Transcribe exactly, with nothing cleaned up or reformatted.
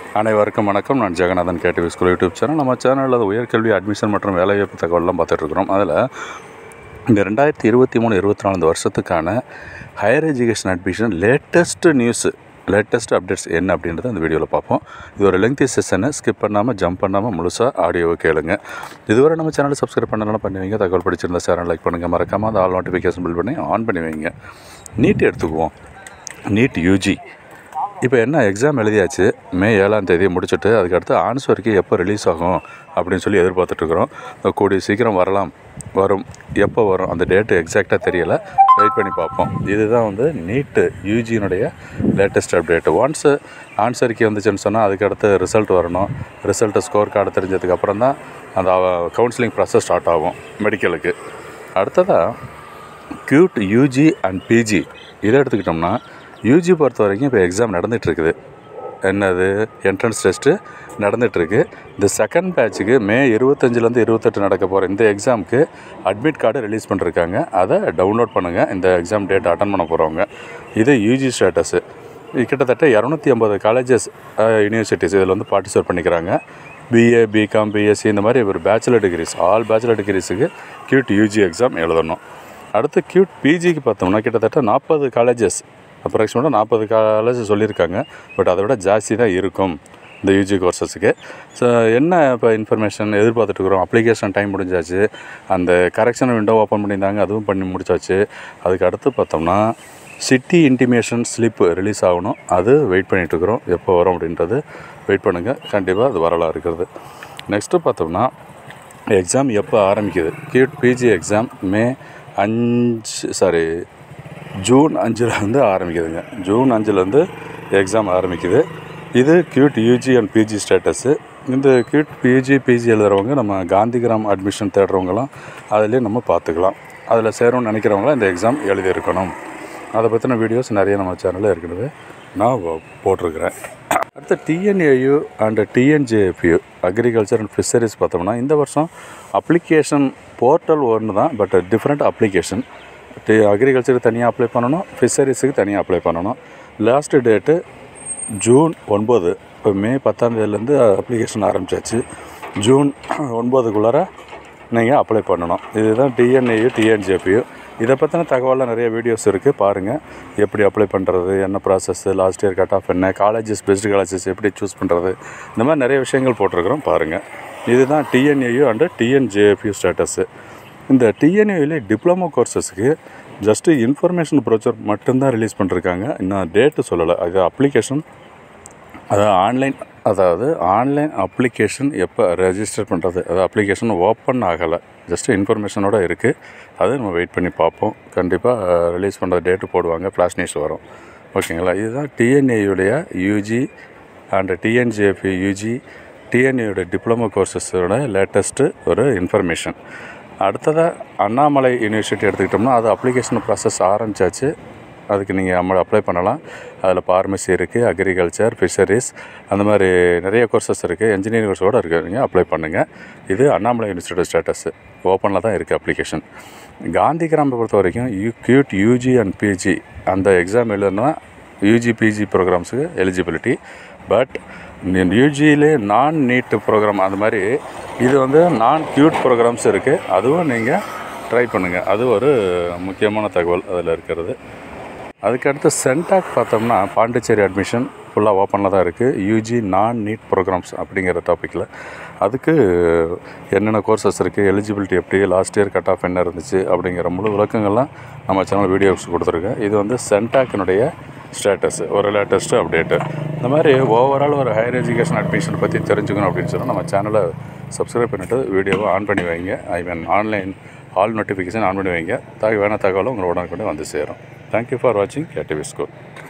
அனைவருக்கும் வணக்கம். நான் Jeganathan KTV school YouTube channel. நம்ம சேனலில் உயர்கல்வி அட்மிஷன் மற்றும் வேலைவாய்ப்பு தகவலாம் பார்த்துட்ருக்குறோம். அதில் இந்த ரெண்டாயிரத்தி இருபத்தி மூணு இருபத்தி நாலு வருஷத்துக்கான higher education admission latest news latest updates என்ன அப்படின்றத அந்த வீடியோவில் பார்ப்போம். இது ஒரு லெங்க்தி செஷனை ஸ்கிப் பண்ணாமல் ஜம்ப் பண்ணாமல் முழுசாக ஆடியோவை கேளுங்க. இதுவரை நம்ம சேனலை சப்ஸ்கிரைப் பண்ணலாம் பண்ணி வைங்க. தகவல் படிச்சிருந்த சேனல் லைக் பண்ணுங்கள். மறக்காமல் அந்த ஆல் நோட்டிஃபிகேஷன் பில் பண்ணி ஆன் பண்ணி வைங்க. நீட் எடுத்துக்குவோம். நீட் யூஜி இப்போ என்ன எக்ஸாம் எழுதியாச்சு. மே ஏழாம் தேதி முடிச்சுட்டு அதுக்கடுத்து ஆன்சருக்கு எப்போ ரிலீஸ் ஆகும் அப்படின்னு சொல்லி எதிர்பார்த்துட்ருக்குறோம். கூடிய சீக்கிரம் வரலாம், வரும். எப்போ வரும் அந்த டேட்டு எக்ஸாக்டாக தெரியலை, வெயிட் பண்ணி பார்ப்போம். இதுதான் வந்து நீட்டு யூஜியினுடைய லேட்டஸ்ட் அப்டேட்டு. ஒன்ஸு ஆன்சருக்கு வந்துச்சுன்னு சொன்னால் அதுக்கடுத்து ரிசல்ட் வரணும். ரிசல்ட்டு ஸ்கோர் கார்டு தெரிஞ்சதுக்கப்புறம் தான் அந்த கவுன்சிலிங் ப்ராசஸ் ஸ்டார்ட் ஆகும் மெடிக்கலுக்கு. அடுத்ததாக கியூட் யூஜி அண்ட் பிஜி இதை எடுத்துக்கிட்டோம்னா, யூஜி பொறுத்த வரைக்கும் இப்போ எக்ஸாம் நடந்துகிட்ருக்குது. என்னது என்ட்ரன்ஸ் டெஸ்ட்டு நடந்துகிட்ருக்கு. இந்த செகண்ட் பேட்சுக்கு மே இருபத்தஞ்சிலேருந்து இருபத்தெட்டு நடக்க போகிற இந்த எக்ஸாமுக்கு அட்மிட் கார்டு ரிலீஸ் பண்ணிருக்காங்க. அதை டவுன்லோட் பண்ணுங்கள். இந்த எக்ஸாம் டேட் அட்டன் பண்ண போகிறவங்க. இது யூஜி ஸ்டேட்டஸு. கிட்டத்தட்ட இரநூத்தி ஐம்பது காலேஜஸ் யூனிவர்சிட்டிஸ் இதில் வந்து பார்ட்டிசிபேட் பண்ணிக்கிறாங்க. பிஏ, பிகாம், பிஎஸ்சி இந்த மாதிரி ஒரு பேச்சுலர் டிகிரிஸ் ஆல் பேச்சுலர் டிகிரிஸுக்கு கியூட் யூஜி எக்ஸாம் எழுதணும். அடுத்து கியூட் பிஜிக்கு பார்த்தோம்னா கிட்டத்தட்ட நாற்பது காலேஜஸ் அப்ராக்சிமேட்டாக நாற்பது காலேஜ் சொல்லியிருக்காங்க. பட் அதை விட ஜாஸ்தி தான் இருக்கும் இந்த யூஜி கோர்சஸுக்கு. ஸோ என்ன இப்போ இன்ஃபர்மேஷன் எதிர்பார்த்துட்ருக்குறோம். அப்ளிகேஷன் டைம் முடிஞ்சாச்சு. அந்த கரெக்ஷன் விண்டோ ஓப்பன் பண்ணியிருந்தாங்க, அதுவும் பண்ணி முடிச்சாச்சு. அதுக்கு அடுத்து பார்த்தோம்னா சிட்டி இன்டிமேஷன் ஸ்லிப்பு ரிலீஸ் ஆகணும். அது வெயிட் பண்ணிகிட்ருக்குறோம். எப்போ வரும் அப்படின்றது வெயிட் பண்ணுங்கள். கண்டிப்பாக அது வரலாறு இருக்கிறது. நெக்ஸ்ட்டு பார்த்தோம்னா எக்ஸாம் எப்போ ஆரம்பிக்குது. கியூட் பிஜி எக்ஸாம் மே அஞ்சு சாரி ஜூன் அஞ்சுலேருந்து ஆரம்பிக்குதுங்க. ஜூன் அஞ்சுலேருந்து எக்ஸாம் ஆரம்பிக்குது. இது CUET UG and PG status. இந்த கியூட் பிஜி பிஜி எழுதுகிறவங்க நம்ம காந்திகிராம் அட்மிஷன் தேடுறவங்களாம் அதிலே நம்ம பார்த்துக்கலாம். அதில் சேரணும்னு நினைக்கிறவங்களாம் இந்த எக்ஸாம் எழுதியிருக்கணும். அதை பற்றின வீடியோஸ் நிறைய நம்ம சேனலில் ஏற்கனவே நான் போட்டிருக்கிறேன். அடுத்து TNAU and TNJFU agriculture and fisheries பார்த்தோம்னா இந்த வருஷம் அப்ளிகேஷன் போர்ட்டல் ஒன்று தான், பட் டிஃப்ரெண்ட் அப்ளிகேஷன். டி அக்ரிகல்ச்சருக்கு தனியாக அப்ளை பண்ணணும், ஃபிஷரிஸுக்கு தனியாக அப்ளை பண்ணணும். லாஸ்ட்டு டேட்டு ஜூன் ஒன்பது. இப்போ மே பத்தாம் தேதியிலேருந்து அப்ளிகேஷன் ஆரம்பித்தாச்சு. ஜூன் ஒன்பதுக்குள்ளார நீங்கள் அப்ளை பண்ணணும். இதுதான் டிஎன்ஏயு டிஎன்ஜேபியு. இதை பற்றின தகவலாம் நிறைய வீடியோஸ் இருக்குது, பாருங்கள். எப்படி அப்ளை பண்ணுறது, என்ன process, last year cut off என்ன, காலேஜஸ் பெஸ்ட் காலேஜஸ் எப்படி சூஸ் பண்ணுறது, இந்த மாதிரி நிறைய விஷயங்கள் போட்டிருக்கிறோம், பாருங்கள். இதுதான் டிஎன்ஏயு அண்டு டிஎன்ஜேஎஃப்யூ ஸ்டேட்டஸு. இந்த டிஎன்ஏயில் டிப்ளமோ கோர்சஸுக்கு ஜஸ்ட்டு இன்ஃபர்மேஷன் ப்ரோச்சர் மட்டும்தான் ரிலீஸ் பண்ணிருக்காங்க. இன்னும் டேட்டு சொல்லலை. அது அப்ளிகேஷன், அதாவது ஆன்லைன் அதாவது ஆன்லைன் அப்ளிகேஷன் எப்போ ரெஜிஸ்டர் பண்ணுறது, அது அப்ளிகேஷன் ஓப்பன் ஆகலை, ஜஸ்ட்டு இன்ஃபர்மேஷனோடு இருக்குது. அது நம்ம வெயிட் பண்ணி பார்ப்போம். கண்டிப்பாக ரிலீஸ் பண்ணுற டேட்டு போடுவாங்க, ஃப்ளாஷ் நியூஸ் வரும். ஓகேங்களா. இதுதான் டிஎன்ஏயுடைய யூஜி அண்ட் டிஎன்ஜேஎஃப்யூ யூஜி டிஎன்ஏயோட டிப்ளமோ கோர்சஸோட லேட்டஸ்ட்டு ஒரு இன்ஃபர்மேஷன். அடுத்ததாக அண்ணாமலை யூனிவர்சிட்டி எடுத்துக்கிட்டோம்னா அது அப்ளிகேஷன் ப்ராசஸ் ஆரம்பித்தாச்சு. அதுக்கு நீங்கள் நம்ம அப்ளை பண்ணலாம். அதில் ஃபார்மசி இருக்குது, அக்ரிகல்ச்சர், ஃபிஷரிஸ், அந்த மாதிரி நிறைய கோர்சஸ் இருக்குது. என்ஜினியரிங் கோர்ஸோடு இருக்குது. நீங்கள் அப்ளை பண்ணுங்கள். இது அண்ணாமலை யூனிவர்சிட்டி ஸ்டேட்டஸு. ஓப்பனில் தான் இருக்குது அப்ளிகேஷன். காந்திகிராமை பொறுத்த வரைக்கும் யூ கியூட் யூஜி அண்ட் பிஜி அந்த எக்ஸாம் எழுதுனா யூஜி பிஜி ப்ரோக்ராம்ஸுக்கு எலிஜிபிலிட்டி. பட் யூஜியிலே நான் நீட் ப்ரோக்ராம் அந்த மாதிரி இது வந்து நான் கியூட் ப்ரோக்ராம்ஸ் இருக்குது. அதுவும் நீங்கள் ட்ரை பண்ணுங்கள். அது ஒரு முக்கியமான தகவல் அதில் இருக்கிறது. அதுக்கடுத்து சென்டாக் பார்த்தோம்னா பாண்டிச்சேரி அட்மிஷன் ஃபுல்லாக ஓப்பனில் தான் இருக்குது. யூஜி நான் நீட் ப்ரோக்ராம்ஸ் அப்படிங்கிற டாப்பிக்கில் அதுக்கு என்னென்ன கோர்சஸ் இருக்குது, எலிஜிபிலிட்டி எப்படி, லாஸ்ட் இயர் கட் ஆஃப் என்ன இருந்துச்சு அப்படிங்கிற முழு விளக்கங்கள்லாம் நம்ம சேனல் வீடியோஸ் கொடுத்துருக்கேன். இது வந்து சென்டாக்கினுடைய ஸ்டேட்டஸ், ஒரு லேட்டஸ்ட்டு அப்டேட்டு. இந்த மாதிரி ஓவரால் ஒரு ஹையர் எஜுகேஷன் அட்மிஷன் பற்றி தெரிஞ்சுக்கணும் அப்படின்னு சொன்னால் நம்ம சேனலை சப்ஸ்கிரைப் பண்ணிவிட்டு வீடியோவை ஆன் பண்ணி வைங்க. I mean online all notification on பண்ணி வைங்க. தக வேணால் தகவலும் உங்களோட கொண்டு வந்து சேரும். தேங்க்யூ ஃபார் வாட்சிங் கேடிவி ஸ்கூல்.